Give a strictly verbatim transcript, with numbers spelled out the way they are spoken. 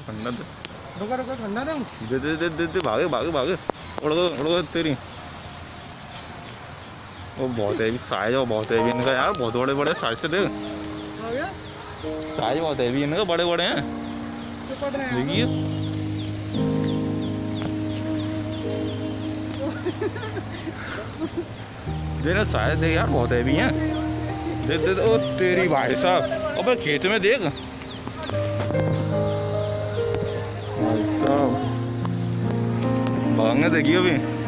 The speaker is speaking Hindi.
ठंडा दे, रुको रुको ठंडा दूं। दे दे दे दे, दे भागे भागे भागे, उड़ गए उड़ गए तेरी। वो बहुत हैवी साइज है, बहुत हैवी इनका यार, बहुत बड़े बड़े साइज से देख, आ गया साइज बहुत हैवी इनका, बड़े बड़े हैं। तो पड़ रहे हैं देखिए देना साइज देख यार, बहुत हैवी हैं। दे दे दे, ओ तेरी भाई साहब, अबे खेत में देख भाई साहब, भागने देखिए अभी।